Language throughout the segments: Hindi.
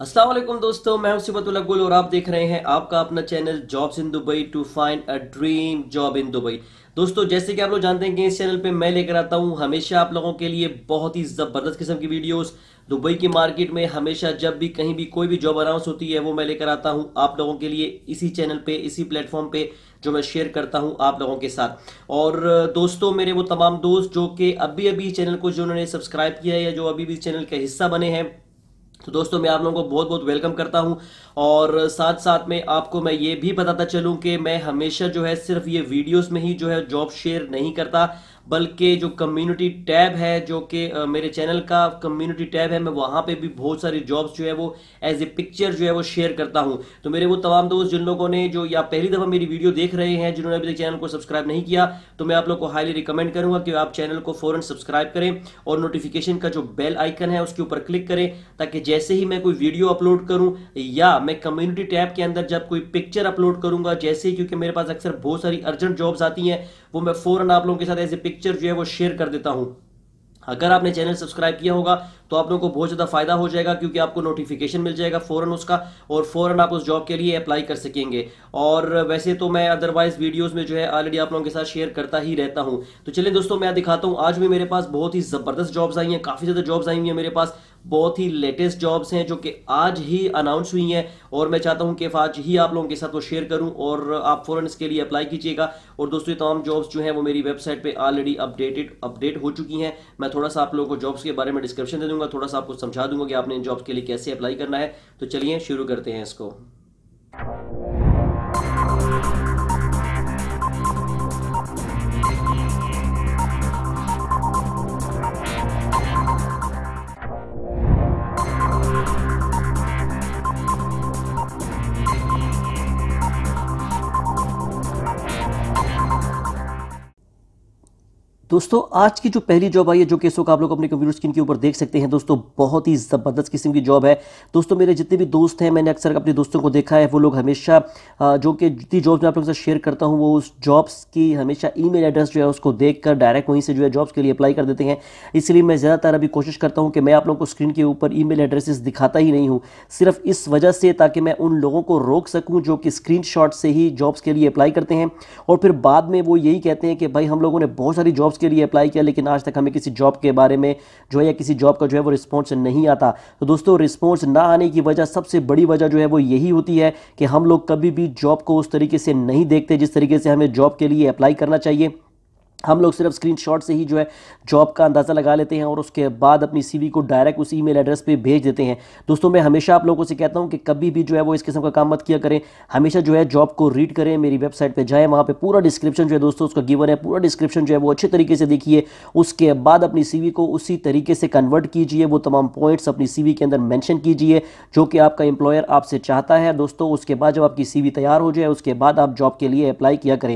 अस्सलाम वालेकुम दोस्तों, मैं हूं सिबतुल्ला गुल और आप देख रहे हैं आपका अपना channel jobs in Dubai to find a dream job in Dubai. दोस्तों, जैसे कि आप लोग जानते हैं कि इस चैनल पे मैं लेकर आता हूं हमेशा आप लोगों के लिए बहुत ही ज़बरदस्त किस्म की वीडियोस। दुबई की मार्केट में हमेशा जब भी कहीं भी कोई भी जॉब अनाउंस होती है वो मैं लेकर आता हूं आप लोगों के लिए इसी चैनल पे, इसी प्लेटफॉर्म पे जो मैं शेयर करता हूं आप लोगों के साथ। और दोस्तों, मेरे वो तमाम दोस्त जो कि अभी अभी चैनल को जिन्होंने सब्सक्राइब किया है या जो अभी भी चैनल का हिस्सा बने हैं, तो दोस्तों मैं आप लोगों को बहुत बहुत वेलकम करता हूं। और साथ साथ में आपको मैं ये भी बताता चलूं कि मैं हमेशा जो है सिर्फ ये वीडियोस में ही जो है जॉब शेयर नहीं करता, बल्कि जो कम्युनिटी टैब है, जो कि मेरे चैनल का कम्युनिटी टैब है, मैं वहां पे भी बहुत सारी जॉब्स जो है वो एज ए पिक्चर जो है वो शेयर करता हूं। तो मेरे वो तमाम दोस्त जिन लोगों ने जो या पहली दफ़ा मेरी वीडियो देख रहे हैं, जिन्होंने अभी तक चैनल को सब्सक्राइब नहीं किया, तो मैं आप लोग को हाईली रिकमेंड करूंगा कि आप चैनल को फौरन सब्सक्राइब करें और नोटिफिकेशन का जो बेल आइकन है उसके ऊपर क्लिक करें, ताकि जैसे ही मैं कोई वीडियो अपलोड करूं या मैं कम्युनिटी टैब के अंदर जब कोई पिक्चर अपलोड करूंगा, जैसे ही, क्योंकि मेरे पास अक्सर बहुत सारी अर्जेंट जॉब्स आती हैं, वो मैं फौरन आप लोगों के साथ एज ए पिक्चर जो है वो शेयर कर देता हूं। अगर आपने चैनल सब्सक्राइब किया होगा तो आप लोगों को बहुत ज़्यादा फायदा हो जाएगा, क्योंकि आपको नोटिफिकेशन मिल जाएगा फौरन उसका, और फौरन आप उस जॉब के लिए अप्लाई कर सकेंगे। और वैसे तो मैं अदरवाइज वीडियोस में जो है ऑलरेडी आप लोगों के साथ शेयर करता ही रहता हूं। तो चलिए दोस्तों, मैं दिखाता हूं। आज भी मेरे पास बहुत ही ज़बरदस्त जॉब्स आई हैं, काफ़ी ज़्यादा जॉब्स आई हुई हैं मेरे पास, बहुत ही लेटेस्ट जॉब्स हैं जो कि आज ही अनाउंस हुई हैं, और मैं चाहता हूं कि आज ही आप लोगों के साथ वो शेयर करूं और आप फौरन इसके लिए अप्लाई कीजिएगा। और दोस्तों, ये तमाम जॉब्स जो हैं वो मेरी वेबसाइट पे ऑलरेडी अपडेट हो चुकी हैं। मैं थोड़ा सा आप लोगों को जॉब्स के बारे में डिस्क्रिप्शन दे दूंगा, थोड़ा सा आपको समझा दूंगा कि आपने इन जॉब्स के लिए कैसे अप्लाई करना है। तो चलिए शुरू करते हैं इसको। दोस्तों, आज की जो पहली जॉब आई है, जो कि इस वक्त आप लोग अपने कंप्यूटर स्क्रीन के ऊपर देख सकते हैं, दोस्तों बहुत ही ज़बरदस्त किस्म की जॉब है। दोस्तों, मेरे जितने भी दोस्त हैं, मैंने अक्सर अपने दोस्तों को देखा है, वो लोग हमेशा जो कि जितनी जॉब्स मैं आप लोगों के साथ शेयर करता हूं, वो उस जॉब्स की हमेशा ईमेल एड्रेस जो है उसको देखकर डायरेक्ट वहीं से जो है जॉब्स के लिए अप्लाई कर देते हैं। इसलिए मैं ज़्यादातर अभी कोशिश करता हूँ कि मैं आप लोगों को स्क्रीन के ऊपर ईमेल एड्रेसेस दिखाता ही नहीं हूँ, सिर्फ इस वजह से ताकि मैं उन लोगों को रोक सकूँ जो कि स्क्रीन से ही जॉब्स के लिए अप्लाई करते हैं, और फिर बाद में वो यही कहते हैं कि भाई हम लोगों ने बहुत सारी जॉब्स के लिए अप्लाई किया, लेकिन आज तक हमें किसी जॉब के बारे में जो है या किसी जॉब का जो है वो रिस्पॉन्स नहीं आता। तो दोस्तों, रिस्पॉन्स ना आने की वजह, सबसे बड़ी वजह जो है वो यही होती है कि हम लोग कभी भी जॉब को उस तरीके से नहीं देखते जिस तरीके से हमें जॉब के लिए अप्लाई करना चाहिए। हम लोग सिर्फ स्क्रीनशॉट से ही जो है जॉब का अंदाज़ा लगा लेते हैं और उसके बाद अपनी सीवी को डायरेक्ट उस ईमेल एड्रेस पे भेज देते हैं। दोस्तों, मैं हमेशा आप लोगों से कहता हूं कि कभी भी जो है वो इस किस्म का काम मत किया करें। हमेशा जो है जॉब को रीड करें, मेरी वेबसाइट पे जाएं, वहाँ पे पूरा डिस्क्रिप्शन जो है दोस्तों उसका गिवन है, पूरा डिस्क्रिप्शन जो है वो अच्छे तरीके से देखिए। उसके बाद अपनी सीवी को उसी तरीके से कन्वर्ट कीजिए, वो तमाम पॉइंट्स अपनी सीवी के अंदर मैंशन कीजिए जो कि आपका एम्प्लॉयर आपसे चाहता है। दोस्तों, उसके बाद जब आपकी सीवी तैयार हो जाए, उसके बाद आप जॉब के लिए अप्लाई किया करें।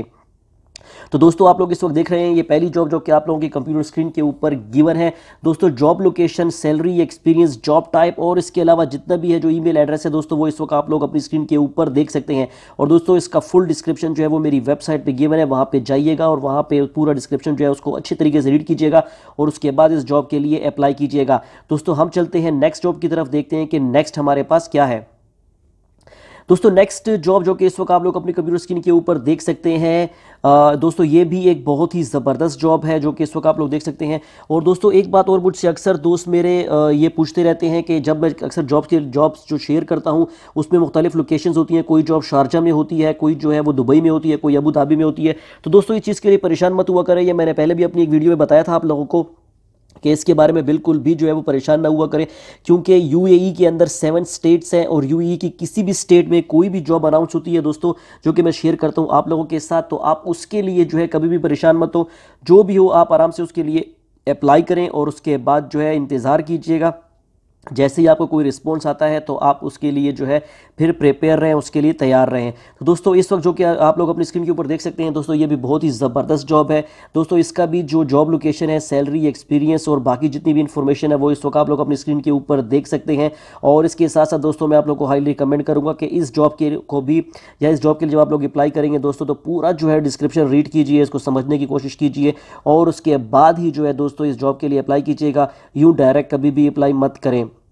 तो दोस्तों, आप लोग इस वक्त देख रहे हैं ये पहली जॉब जो कि आप लोगों की कंप्यूटर स्क्रीन के ऊपर गिवन है। दोस्तों, job location, salary, experience, job type और इसके अलावा जितना भी है जो ईमेल एड्रेस है दोस्तों, वो इस वक्त आप लोग अपनी स्क्रीन के ऊपर देख सकते हैं। और दोस्तों, इसका फुल डिस्क्रिप्शन जो है वो मेरी वेबसाइट पर गिवन है, वहाँ पर जाइएगा और वहाँ पर पूरा डिस्क्रिप्शन जो है उसको अच्छे तरीके से रीड कीजिएगा और उसके बाद इस जॉब के लिए अप्लाई कीजिएगा। दोस्तों, हम चलते हैं नेक्स्ट जॉब की तरफ, देखते हैं कि नेक्स्ट हमारे पास क्या है। दोस्तों, नेक्स्ट जॉब जो कि इस वक्त आप लोग अपनी कंप्यूटर स्क्रीन के ऊपर देख सकते हैं, दोस्तों ये भी एक बहुत ही ज़बरदस्त जॉब है जो कि इस वक्त आप लोग देख सकते हैं। और दोस्तों, एक बात और मुझसे अक्सर दोस्त मेरे ये पूछते रहते हैं कि जब मैं अक्सर जॉब्स जो शेयर करता हूं उसमें मुख्तलिफ लोकेशंस होती हैं, कोई जॉब शारजा में होती है, कोई जो है वो दुबई में होती है, कोई अबू धाबी में होती है। तो दोस्तों, इस चीज़ के लिए परेशान मत हुआ करें, ये मैंने पहले भी अपनी एक वीडियो में बताया था आप लोगों को कि इसके बारे में बिल्कुल भी जो है वो परेशान ना हुआ करें, क्योंकि यूएई के अंदर 7 स्टेट्स हैं और यूएई की किसी भी स्टेट में कोई भी जॉब अनाउंस होती है दोस्तों, जो कि मैं शेयर करता हूं आप लोगों के साथ, तो आप उसके लिए जो है कभी भी परेशान मत हो। जो भी हो आप आराम से उसके लिए अप्लाई करें और उसके बाद जो है इंतज़ार कीजिएगा। जैसे ही आपको कोई रिस्पॉन्स आता है तो आप उसके लिए जो है फिर प्रिपेयर रहें, उसके लिए तैयार रहें। तो दोस्तों, इस वक्त जो कि आप लोग अपनी स्क्रीन के ऊपर देख सकते हैं दोस्तों, ये भी बहुत ही ज़बरदस्त जॉब है। दोस्तों, इसका भी जो जॉब लोकेशन है, सैलरी, एक्सपीरियंस और बाकी जितनी भी इंफॉर्मेशन है वो इस वक्त आप लोग अपनी स्क्रीन के ऊपर देख सकते हैं। और इसके साथ साथ दोस्तों, मैं आप लोग को हाईली रिकमेंड करूँगा कि इस जॉब के को भी या इस जॉब के लिए जब आप लोग अप्लाई करेंगे दोस्तों, तो पूरा जो है डिस्क्रिप्शन रीड कीजिए, इसको समझने की कोशिश कीजिए और उसके बाद ही जो है दोस्तों इस जॉब के लिए अप्लाई कीजिएगा। यूँ डायरेक्ट कभी भी अप्लाई मत करें।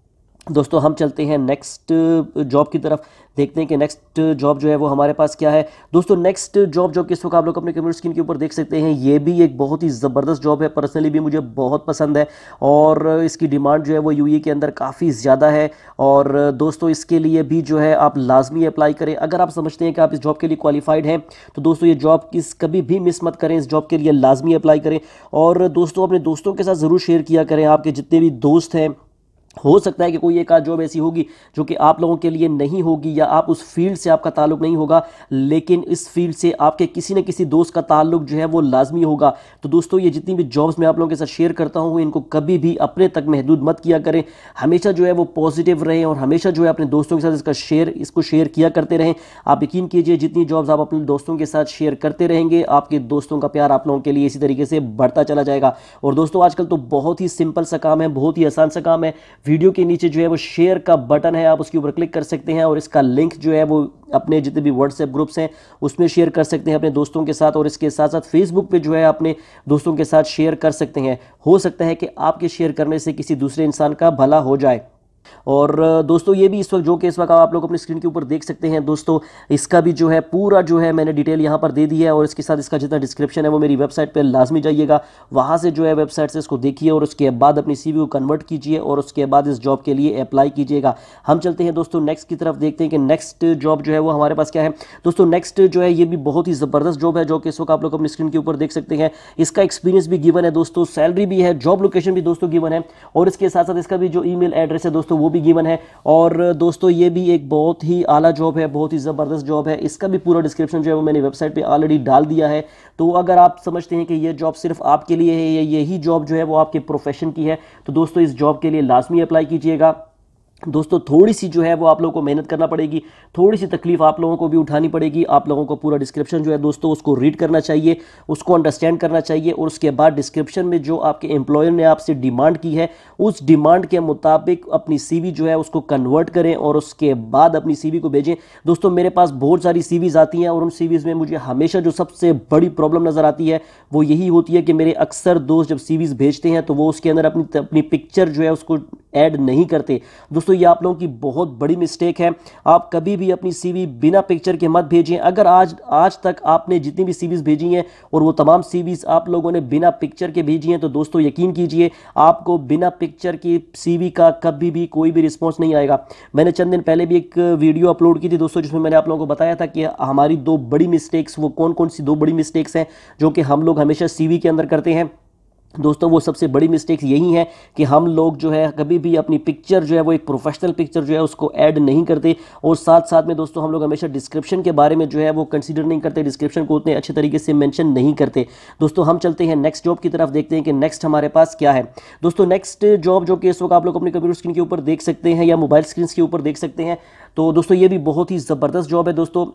दोस्तों हम चलते हैं नेक्स्ट जॉब की तरफ, देखते हैं कि नेक्स्ट जॉब जो है वो हमारे पास क्या है। दोस्तों नेक्स्ट जॉब जो कि इस वक्त आप लोग अपने कंप्यूटर स्क्रीन के ऊपर देख सकते हैं, ये भी एक बहुत ही ज़बरदस्त जॉब है, पर्सनली भी मुझे बहुत पसंद है और इसकी डिमांड जो है वो यूएई के अंदर काफ़ी ज़्यादा है। और दोस्तों इसके लिए भी जो है आप लाजमी अप्लाई करें। अगर आप समझते हैं कि आप इस जॉब के लिए क्वालिफाइड हैं तो दोस्तों ये जॉब कभी भी मिस मत करें, इस जॉब के लिए लाजमी अप्लाई करें। और दोस्तों अपने दोस्तों के साथ ज़रूर शेयर किया करें, आपके जितने भी दोस्त हैं, हो सकता है कि कोई एक आध जॉब ऐसी होगी जो कि आप लोगों के लिए नहीं होगी या आप उस फील्ड से आपका ताल्लुक नहीं होगा, लेकिन इस फील्ड से आपके किसी न किसी दोस्त का ताल्लुक जो है वो लाजमी होगा। तो दोस्तों ये जितनी भी जॉब्स मैं आप लोगों के साथ शेयर करता हूँ इनको कभी भी अपने तक महदूद मत किया करें, हमेशा जो है वो पॉजिटिव रहें और हमेशा जो है अपने दोस्तों के साथ इसको शेयर किया करते रहें। आप यकीन कीजिए जितनी जॉब्स आप अपने दोस्तों के साथ शेयर करते रहेंगे आपके दोस्तों का प्यार आप लोगों के लिए इसी तरीके से बढ़ता चला जाएगा। और दोस्तों आजकल तो बहुत ही सिंपल सा काम है, बहुत ही आसान सा काम है। वीडियो के नीचे जो है वो शेयर का बटन है, आप उसके ऊपर क्लिक कर सकते हैं और इसका लिंक जो है वो अपने जितने भी व्हाट्सएप ग्रुप्स हैं उसमें शेयर कर सकते हैं अपने दोस्तों के साथ। और इसके साथ साथ फेसबुक पे जो है अपने दोस्तों के साथ शेयर कर सकते हैं। हो सकता है कि आपके शेयर करने से किसी दूसरे इंसान का भला हो जाए। और दोस्तों ये भी इस वक्त आप लोग अपनी स्क्रीन के ऊपर देख सकते हैं। दोस्तों इसका भी जो है पूरा जो है मैंने डिटेल यहाँ पर दे दी है और इसके साथ इसका जितना डिस्क्रिप्शन है वो मेरी वेबसाइट पे लाजमी जाइएगा, वहाँ से जो है वेबसाइट से इसको देखिए और उसके बाद अपनी सीवी को कन्वर्ट कीजिए और उसके बाद इस जॉब के लिए अप्लाई कीजिएगा। हम चलते हैं दोस्तों नेक्स्ट की तरफ, देखते हैं कि नेक्स्ट जॉब जो है वो हमारे पास क्या है। दोस्तों नेक्स्ट जो है ये भी बहुत ही ज़बरदस्त जॉब है जो कि इस वक्त आप लोग अपनी स्क्रीन के ऊपर देख सकते हैं। इसका एक्सपीरियंस भी गिवन है दोस्तों, सैलरी भी है, जॉब लोकेशन भी दोस्तों गिवन है और इसके साथ साथ इसका भी जो ईमेल एड्रेस है दोस्तों वो भी गिवन है। और दोस्तों ये भी एक बहुत ही आला जॉब है, बहुत ही ज़बरदस्त जॉब है। इसका भी पूरा डिस्क्रिप्शन जो है वो मैंने वेबसाइट पे ऑलरेडी डाल दिया है। तो अगर आप समझते हैं कि ये जॉब सिर्फ आपके लिए है या यही जॉब जो है वो आपके प्रोफेशन की है तो दोस्तों इस जॉब के लिए लाजमी अप्लाई कीजिएगा। दोस्तों थोड़ी सी जो है वो आप लोगों को मेहनत करना पड़ेगी, थोड़ी सी तकलीफ आप लोगों को भी उठानी पड़ेगी। आप लोगों को पूरा डिस्क्रिप्शन जो है दोस्तों उसको रीड करना चाहिए, उसको अंडरस्टैंड करना चाहिए और उसके बाद डिस्क्रिप्शन में जो आपके एम्प्लॉयर ने आपसे डिमांड की है उस डिमांड के मुताबिक अपनी सीवी जो है उसको कन्वर्ट करें और उसके बाद अपनी सीवी को भेजें। दोस्तों मेरे पास बहुत सारी सीवीज़ आती हैं और उन सीवीज़ में मुझे हमेशा जो सबसे बड़ी प्रॉब्लम नज़र आती है वो यही होती है कि मेरे अक्सर दोस्त जब सीवीज़ भेजते हैं तो वो उसके अंदर अपनी पिक्चर जो है उसको ऐड नहीं करते। दोस्तों ये आप लोगों की बहुत बड़ी मिस्टेक है, आप कभी भी अपनी सीवी बिना पिक्चर के मत भेजें। अगर आज तक आपने जितनी भी सीवीज़ भेजी हैं और वो तमाम सीवीज़ आप लोगों ने बिना पिक्चर के भेजी हैं तो दोस्तों यकीन कीजिए आपको बिना पिक्चर की सीवी का कभी भी कोई भी रिस्पॉन्स नहीं आएगा। मैंने चंद दिन पहले भी एक वीडियो अपलोड की थी दोस्तों जिसमें मैंने आप लोगों को बताया था कि हमारी दो बड़ी मिस्टेक्स, वो कौन कौन सी दो बड़ी मिस्टेक्स हैं जो कि हम लोग हमेशा सीवी के अंदर करते हैं। दोस्तों वो सबसे बड़ी मिस्टेक्स यही है कि हम लोग जो है कभी भी अपनी पिक्चर जो है वो एक प्रोफेशनल पिक्चर जो है उसको ऐड नहीं करते और साथ साथ में दोस्तों हम लोग हमेशा डिस्क्रिप्शन के बारे में जो है वो कंसीडर नहीं करते, डिस्क्रिप्शन को उतने अच्छे तरीके से मेंशन नहीं करते। दोस्तों हम चलते हैं नेक्स्ट जॉब की तरफ, देखते हैं कि नेक्स्ट हमारे पास क्या है। दोस्तों नेक्स्ट जॉब जो कि इस वक्त आप लोग अपने कंप्यूटर स्क्रीन के ऊपर देख सकते हैं या मोबाइल स्क्रीन के ऊपर देख सकते हैं। तो दोस्तों ये भी बहुत ही ज़बरदस्त जॉब है।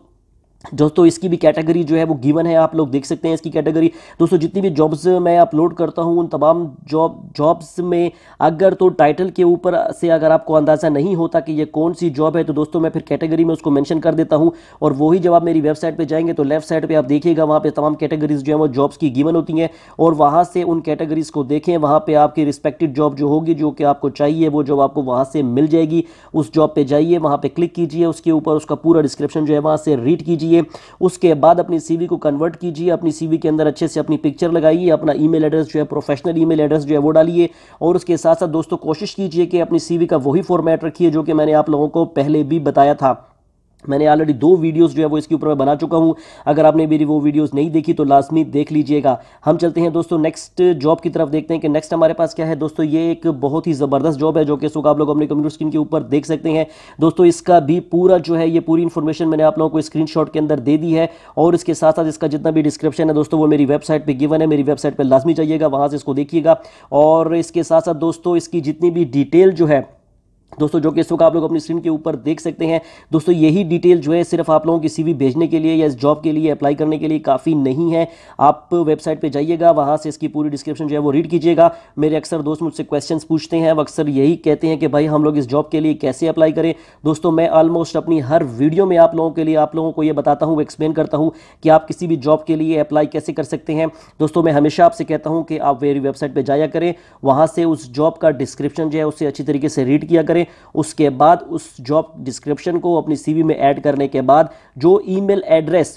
दोस्तों इसकी भी कैटेगरी जो है वो गिवन है, आप लोग देख सकते हैं इसकी कैटेगरी। दोस्तों जितनी भी जॉब्स मैं अपलोड करता हूं उन तमाम जॉब्स में अगर तो टाइटल के ऊपर से अगर आपको अंदाज़ा नहीं होता कि ये कौन सी जॉब है तो दोस्तों मैं फिर कैटेगरी में उसको मेंशन कर देता हूं और वही जब आप मेरी वेबसाइट पे जाएंगे तो लेफ्ट साइड पे आप देखिएगा वहाँ पे तमाम कैटेगरीज जो है वो जॉब्स की गिवन होती हैं और वहाँ से उन कैटेगरीज को देखें, वहाँ पर आपकी रिस्पेक्टिव जॉब जो होगी जो कि आपको चाहिए वो जॉब आपको वहाँ से मिल जाएगी। उस जॉब पर जाइए, वहाँ पर क्लिक कीजिए, उसके ऊपर उसका पूरा डिस्क्रिप्शन जो है वहाँ से रीड कीजिए, उसके बाद अपनी सीवी को कन्वर्ट कीजिए, अपनी सीवी के अंदर अच्छे से अपनी पिक्चर लगाइए, अपना ईमेल एड्रेस जो है प्रोफेशनल ईमेल एड्रेस जो है वो डालिए और उसके साथ साथ दोस्तों कोशिश कीजिए कि अपनी सीवी का वही फॉर्मेट रखिए जो कि मैंने आप लोगों को पहले भी बताया था। मैंने ऑलरेडी 2 वीडियोस जो है वो इसके ऊपर मैं बना चुका हूं, अगर आपने मेरी वो वीडियोस नहीं देखी तो लाजमी देख लीजिएगा। हम चलते हैं दोस्तों नेक्स्ट जॉब की तरफ, देखते हैं कि नेक्स्ट हमारे पास क्या है। दोस्तों ये एक बहुत ही ज़बरदस्त जॉब है जो कि इसको आप लोग अपने कंप्यूटर स्क्रीन के ऊपर देख सकते हैं। दोस्तों इसका भी पूरा जो है ये पूरी इन्फॉर्मेशन मैंने आप लोगों को स्क्रीनशॉट के अंदर दे दी है और इसके साथ साथ इसका जितना भी डिस्क्रिप्शन है दोस्तों वो मेरी वेबसाइट पर गिवन है, मेरी वेबसाइट पर लाजमी जाइएगा, वहाँ से इसको देखिएगा। और इसके साथ साथ दोस्तों इसकी जितनी भी डिटेल जो है दोस्तों जो कि इस वक्त आप लोग अपनी स्क्रीन के ऊपर देख सकते हैं। दोस्तों यही डिटेल जो है सिर्फ आप लोगों की सीवी भेजने के लिए या इस जॉब के लिए अप्लाई करने के लिए काफ़ी नहीं है। आप वेबसाइट पे जाइएगा, वहाँ से इसकी पूरी डिस्क्रिप्शन जो है वो रीड कीजिएगा। मेरे अक्सर दोस्त मुझसे क्वेश्चंस पूछते हैं, वो अक्सर यही कहते हैं कि भाई हम लोग इस जॉब के लिए कैसे अप्लाई करें। दोस्तों मैं ऑलमोस्ट अपनी हर वीडियो में आप लोगों को ये बताता हूँ, एक्सप्लेन करता हूँ कि आप किसी भी जॉब के लिए अप्लाई कैसे कर सकते हैं। दोस्तों मैं हमेशा आपसे कहता हूँ कि आप मेरी वेबसाइट पर जाया करें, वहाँ से उस जॉब का डिस्क्रिप्शन जो है उससे अच्छी तरीके से रीड किया करें करें। उसके बाद उस जॉब डिस्क्रिप्शन को अपनी सीवी में ऐड करने के बाद जो ईमेल एड्रेस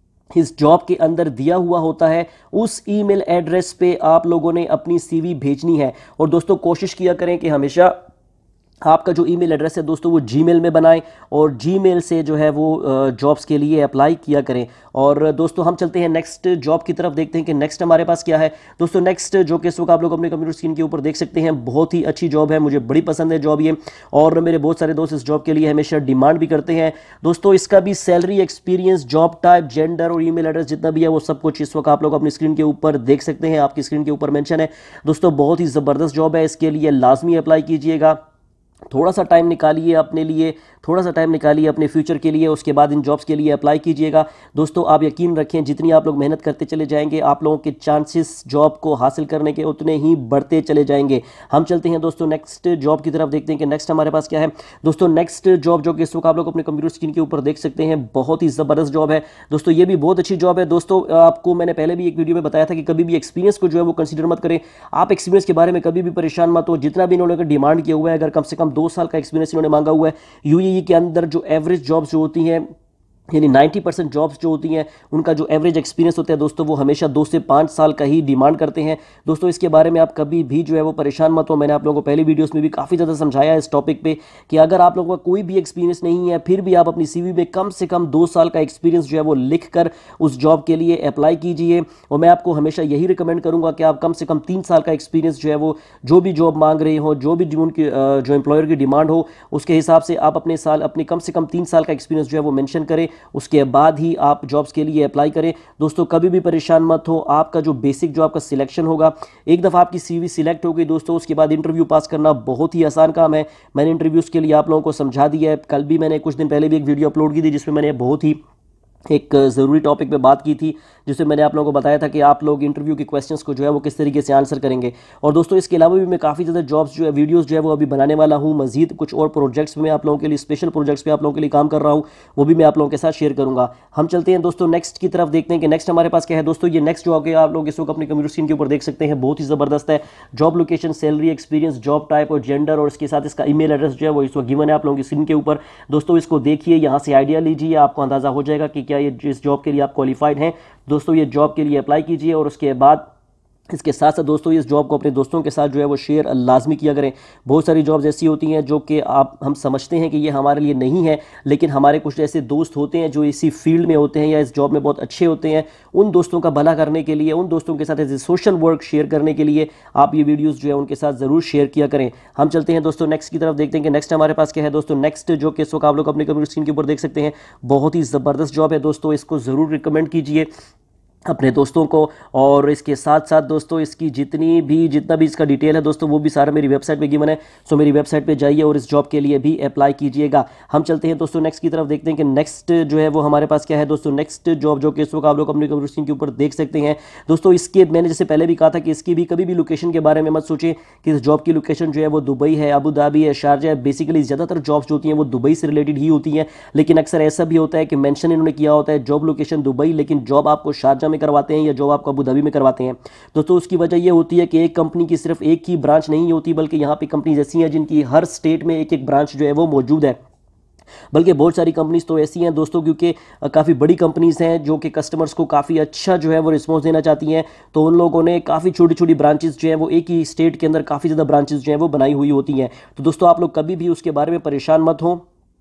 इस जॉब के अंदर दिया हुआ होता है, उस ईमेल एड्रेस पे आप लोगों ने अपनी सीवी भेजनी है। और दोस्तों कोशिश किया करें कि हमेशा आपका जो ईमेल एड्रेस है दोस्तों वो जीमेल में बनाएं और जीमेल से जो है वो जॉब्स के लिए अप्लाई किया करें। और दोस्तों हम चलते हैं नेक्स्ट जॉब की तरफ, देखते हैं कि नेक्स्ट हमारे पास क्या है। दोस्तों नेक्स्ट जो कि इस वक्त आप लोग अपने कंप्यूटर स्क्रीन के ऊपर देख सकते हैं, बहुत ही अच्छी जॉब है, मुझे बड़ी पसंद है जॉब ये, और मेरे बहुत सारे दोस्त इस जॉब के लिए हमेशा डिमांड भी करते हैं। दोस्तों इसका भी salary, experience, job type, gender और ईमेल एड्रेस जितना भी है वो सब कुछ इस वक्त आप लोग अपनी स्क्रीन के ऊपर देख सकते हैं, आपकी स्क्रीन के ऊपर मेंशन है। दोस्तों बहुत ही ज़बरदस्त जॉब है, इसके लिए लाजमी अप्लाई कीजिएगा। थोड़ा सा टाइम निकालिए अपने लिए, थोड़ा सा टाइम निकालिए अपने फ्यूचर के लिए, उसके बाद इन जॉब्स के लिए अप्लाई कीजिएगा। दोस्तों आप यकीन रखें, जितनी आप लोग मेहनत करते चले जाएंगे, आप लोगों के चांसेस जॉब को हासिल करने के उतने ही बढ़ते चले जाएंगे। हम चलते हैं दोस्तों नेक्स्ट जॉब की तरफ, देखते हैं कि नेक्स्ट हमारे पास क्या है। दोस्तों नेक्स्ट जॉब जो कि इस वक्त आप लोग अपने कंप्यूटर स्क्रीन के ऊपर देख सकते हैं, बहुत ही ज़बरदस्त जॉब है दोस्तों, ये भी बहुत अच्छी जॉब है। दोस्तों आपको मैंने पहले भी एक वीडियो में बताया था कि कभी भी एक्सपीरियंस को जो है वो कंसीडर मत करें, आप एक्सपीरियंस के बारे में कभी भी परेशान मत हो। जितना भी इन्होंने डिमांड किया हुआ है, अगर कम से कम 2 साल का एक्सपीरियंस इन्होंने मांगा हुआ है, यूएई के अंदर जो एवरेज जॉब्स जो होती हैं, यानी 90% जॉब्स जो होती हैं उनका जो एवरेज एक्सपीरियंस होता है दोस्तों वो हमेशा 2 से 5 साल का ही डिमांड करते हैं। दोस्तों इसके बारे में आप कभी भी जो है वो परेशान मत हो, मैंने आप लोगों को पहली वीडियोस में भी काफ़ी ज़्यादा समझाया है इस टॉपिक पे कि अगर आप लोगों का कोई भी एक्सपीरियंस नहीं है फिर भी आप अपनी सीवी में कम से कम 2 साल का एक्सपीरियंस जो है वो लिख कर उस जॉब के लिए अप्लाई कीजिए। और मैं आपको हमेशा यही रिकमेंड करूँगा कि आप कम से कम 3 साल का एक्सपीरियंस जो है वो जो भी जॉब मांग रहे हो, जो भी उनकी जो एम्प्लॉयर की डिमांड हो उसके हिसाब से आप अपने कम से कम 3 साल का एक्सपीरियंस जो है वो मेंशन करें, उसके बाद ही आप जॉब्स के लिए अप्लाई करें। दोस्तों कभी भी परेशान मत हो, आपका जो बेसिक जो आपका सिलेक्शन होगा, एक दफ़ा आपकी सीवी सिलेक्ट हो गई दोस्तों, उसके बाद इंटरव्यू पास करना बहुत ही आसान काम है। मैंने इंटरव्यूज़ के लिए आप लोगों को समझा दिया है, कल भी मैंने कुछ दिन पहले भी एक वीडियो अपलोड की थी जिसमें मैंने बहुत ही एक ज़रूरी टॉपिक पे बात की थी, जिसमें मैंने आप लोगों को बताया था कि आप लोग इंटरव्यू के क्वेश्चंस को जो है वो किस तरीके से आंसर करेंगे। और दोस्तों इसके अलावा भी मैं काफ़ी ज़्यादा जॉब्स जो है वीडियोस जो है वो अभी बनाने वाला हूँ, मजीद कुछ और प्रोजेक्ट्स में आप लोगों के लिए, स्पेशल प्रोजेक्ट्स पे आप लोगों के लिए काम कर रहा हूँ, वो भी मैं आप लोगों के साथ शेयर करूँगा। हम चलते हैं दोस्तों नेक्स्ट की तरफ, देखते हैं कि नेक्स्ट हमारे पास क्या है। दोस्तों ये नेक्स्ट जो आगे आप लोग इस वक्त अपनी कंप्यूटर स्क्रीन के ऊपर देख सकते हैं, बहुत ही ज़बरदस्त है। Job location, salary, experience, job type और जेंडर और इसके साथ इसका ईमेल एड्रेस जो है वो इस वक्त गिवन है आप लोगों की स्क्रीन के ऊपर। दोस्तों इसको देखिए, यहाँ से आइडिया लीजिए, आपको अंदाज़ा हो जाएगा कि क्या ये इस जॉब के लिए आप क्वालिफाइड हैं। दोस्तों ये जॉब के लिए अप्लाई कीजिए और उसके बाद इसके साथ साथ दोस्तों इस जॉब को अपने दोस्तों के साथ जो है वो शेयर लाजमी किया करें। बहुत सारी जॉब्स ऐसी होती हैं जो कि हम समझते हैं कि ये हमारे लिए नहीं है, लेकिन हमारे कुछ ऐसे दोस्त होते हैं जो इसी फील्ड में होते हैं या इस जॉब में बहुत अच्छे होते हैं। उन दोस्तों का भला करने के लिए, उन दोस्तों के साथ ऐसे सोशल वर्क शेयर करने के लिए आप ये वीडियोज़ जो है उनके साथ ज़रूर शेयर किया करें। हम चलते हैं दोस्तों नेक्स्ट की तरफ, देखते हैं कि नेक्स्ट हमारे पास क्या है। दोस्तों नेक्स्ट जो कि इसको आप लोग अपने कंप्यूटर स्क्रीन के ऊपर देख सकते हैं, बहुत ही ज़बरदस्त जॉब है दोस्तों, इसको ज़रूर रिकमेंड कीजिए अपने दोस्तों को। और इसके साथ साथ दोस्तों इसकी जितना भी इसका डिटेल है दोस्तों वो भी सारा मेरी वेबसाइट पे गिवन है, सो मेरी वेबसाइट पे जाइए और इस जॉब के लिए भी अप्लाई कीजिएगा। हम चलते हैं दोस्तों नेक्स्ट की तरफ, देखते हैं कि नेक्स्ट जो है वो हमारे पास क्या है। दोस्तों नेक्स्ट जॉब जो कि इस वक्त आप लोग अपने कंप्यूटर स्क्रीन के ऊपर देख सकते हैं दोस्तों, इसके मैंने जैसे पहले भी कहा था कि इसकी भी कभी भी लोकेशन के बारे में मत सोचें कि इस जॉब की लोकेशन जो है वो दुबई है, अबू धाबी है, शारजा है। बेसिकली ज़्यादातर जॉब्स जो होती हैं वो दुबई से रिलेटेड ही होती हैं, लेकिन अक्सर ऐसा भी होता है कि मेंशन इन्होंने किया होता है जॉब लोकेशन दुबई, लेकिन जॉब आपको शारजा में करवाते हैं या जॉब आपको अबू धाबी में करवाते हैं। दोस्तों उसकी वजह यह होती है कि एक कंपनी की सिर्फ एक ही ब्रांच नहीं होती, बल्कि यहाँ पे कंपनीज ऐसी हैं जिनकी हर स्टेट में एक एक ब्रांच जो है वो मौजूद है। बल्कि बहुत सारी कंपनीज तो ऐसी हैं दोस्तों, क्योंकि काफ़ी बड़ी कंपनीज हैं जो कि कस्टमर्स को काफ़ी अच्छा जो है वो रिस्पॉन्स देना चाहती हैं, तो उन लोगों ने काफ़ी छोटी छोटी ब्रांचेस जो है वो एक ही स्टेट के अंदर काफ़ी ज़्यादा ब्रांचेस जो है वो बनाई हुई होती हैं। तो दोस्तों आप लोग कभी भी उसके बारे में परेशान मत हों,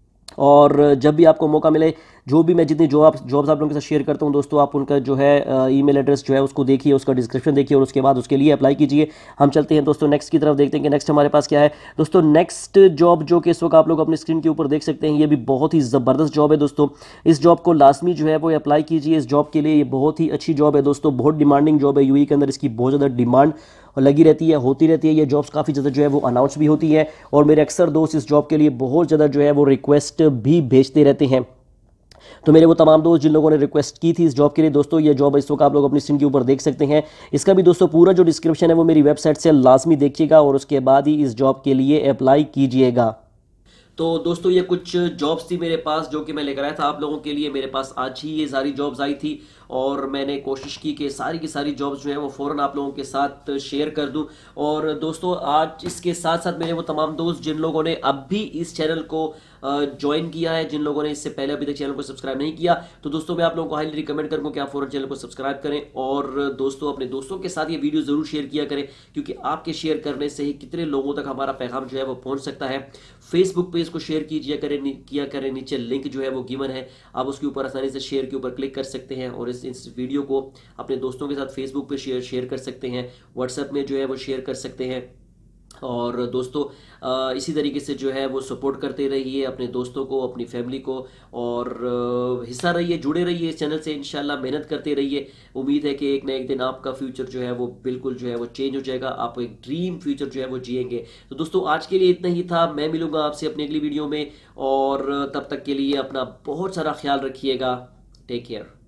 और जब भी आपको मौका मिले, जो भी मैं जितनी जॉब्स आप लोगों के साथ शेयर करता हूं दोस्तों, आप उनका जो है ईमेल एड्रेस जो है उसको देखिए, उसका डिस्क्रिप्शन देखिए और उसके बाद उसके लिए अप्लाई कीजिए। हम चलते हैं दोस्तों नेक्स्ट की तरफ, देखते हैं कि नेक्स्ट हमारे पास क्या है। दोस्तों नेक्स्ट जॉब जो कि इस वक्त आप लोग अपनी स्क्रीन के ऊपर देख सकते हैं, ये भी बहुत ही ज़बरदस्त जॉब है दोस्तों। इस जॉब को लाजमी जो है वो अप्लाई कीजिए इस जॉब के लिए, ये बहुत ही अच्छी जॉब है दोस्तों, बहुत डिमांडिंग जॉब है। यूएई के अंदर इसकी बहुत ज़्यादा डिमांड लगी रहती है, होती रहती है। ये जॉब्स काफ़ी ज़्यादा जो है वो अनाउंस भी होती है, और मेरे अक्सर दोस्त इस जॉब के लिए बहुत ज़्यादा जो है वो रिक्वेस्ट भी भेजते रहते हैं। तो मेरे वो तमाम दोस्त जिन लोगों ने रिक्वेस्ट की थी इस जॉब के लिए दोस्तों, ये जॉब इस वक्त आप लोग अपनी स्क्रीन के ऊपर देख सकते हैं। इसका भी दोस्तों पूरा जो डिस्क्रिप्शन है वो मेरी वेबसाइट से लाजमी देखिएगा और उसके बाद ही इस जॉब के लिए अप्लाई कीजिएगा। तो दोस्तों ये कुछ जॉब्स थी मेरे पास जो कि मैं लेकर आया था आप लोगों के लिए। मेरे पास आज ही ये सारी जॉब्स आई थी और मैंने कोशिश की कि सारी की सारी जॉब्स जो है वो फ़ौरन आप लोगों के साथ शेयर कर दूं। और दोस्तों आज इसके साथ साथ मेरे वो तमाम दोस्त जिन लोगों ने अब भी इस चैनल को ज्वाइन किया है, जिन लोगों ने इससे पहले अभी तक चैनल को सब्सक्राइब नहीं किया, तो दोस्तों मैं आप लोगों को हाईली रिकमेंड करूंगा कि आप फौरन चैनल को सब्सक्राइब करें। और दोस्तों अपने दोस्तों के साथ ये वीडियो जरूर शेयर किया करें, क्योंकि आपके शेयर करने से ही कितने लोगों तक हमारा पैगाम जो है वो पहुंच सकता है। फेसबुक पेज को शेयर किया करें, नीचे लिंक जो है वो गिवन है, आप उसके ऊपर आसानी से शेयर के ऊपर क्लिक कर सकते हैं और इस वीडियो को अपने दोस्तों के साथ फेसबुक पे शेयर कर सकते हैं, व्हाट्सएप में जो है वो शेयर कर सकते हैं। और दोस्तों इसी तरीके से जो है वो सपोर्ट करते रहिए अपने दोस्तों को, अपनी फैमिली को, और हिस्सा रहिए, जुड़े रहिए इस चैनल से, इंशाल्लाह मेहनत करते रहिए। उम्मीद है कि एक ना एक दिन आपका फ्यूचर जो है वो बिल्कुल जो है वो चेंज हो जाएगा, आप एक ड्रीम फ्यूचर जो है वो जिएंगे। तो दोस्तों आज के लिए इतना ही था, मैं मिलूंगा आपसे अपनी अगली वीडियो में, और तब तक के लिए अपना बहुत सारा ख्याल रखिएगा। Take care.